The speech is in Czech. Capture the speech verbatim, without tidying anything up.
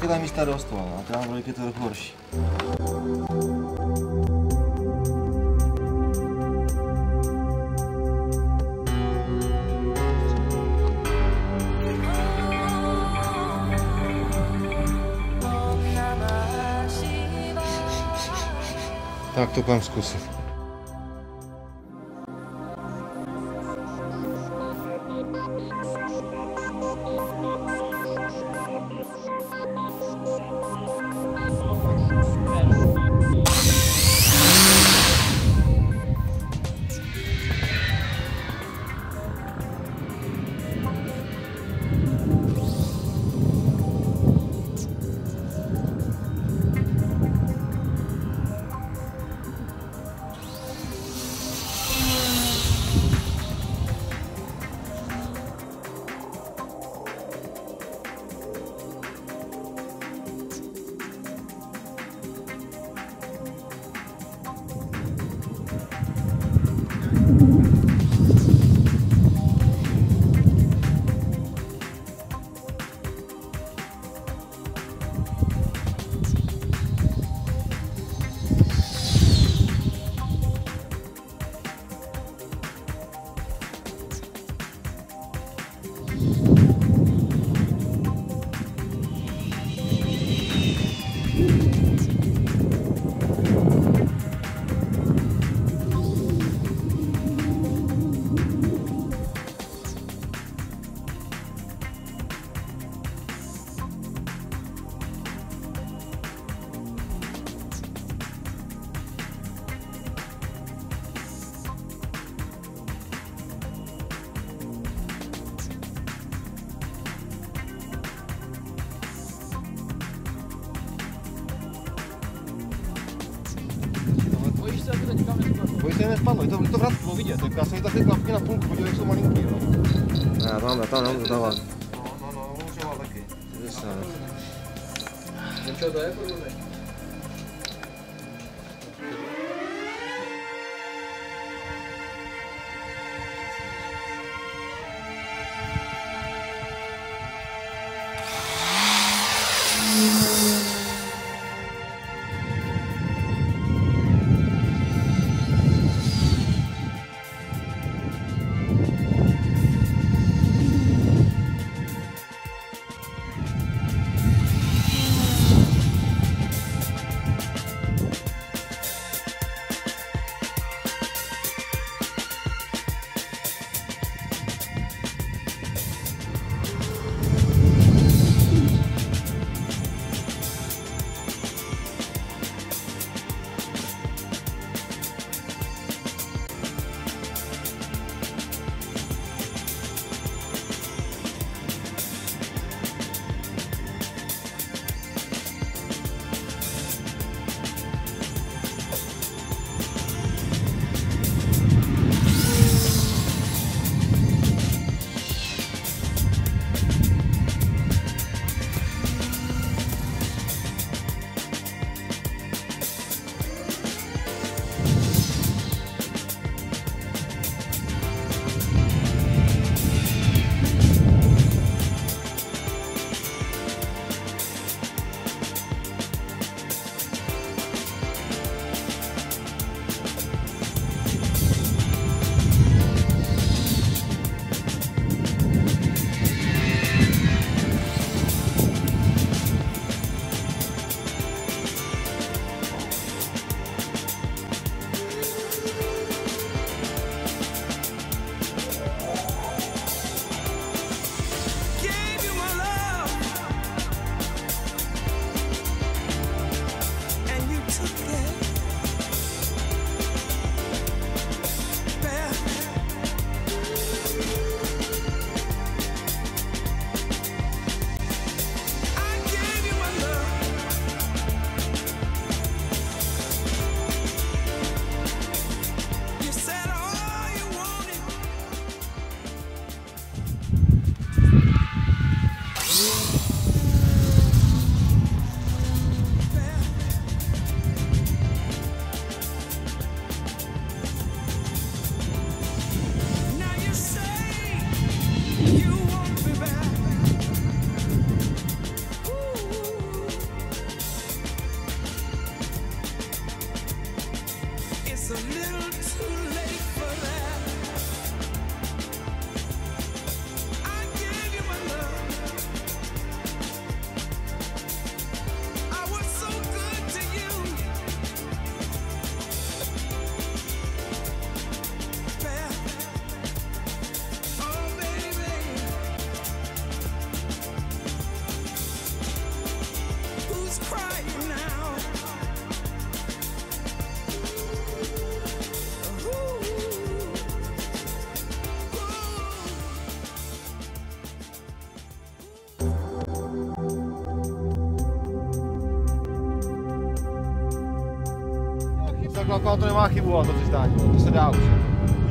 trojka tam místa dost, a teda na trojky je to trochu horší. Tak to půjdem zkusit. Bojí se nespadlo, je to, je to vratko vidět, tak já jsem tady klapky na půlku, podívej, jak jsou malinký, jo. Já tam, já tam nemůžu dávat. No, no, no, můžu mám taky. Co to je, podívej? Tak to nemá chybu, ale to přistání, to se dá už.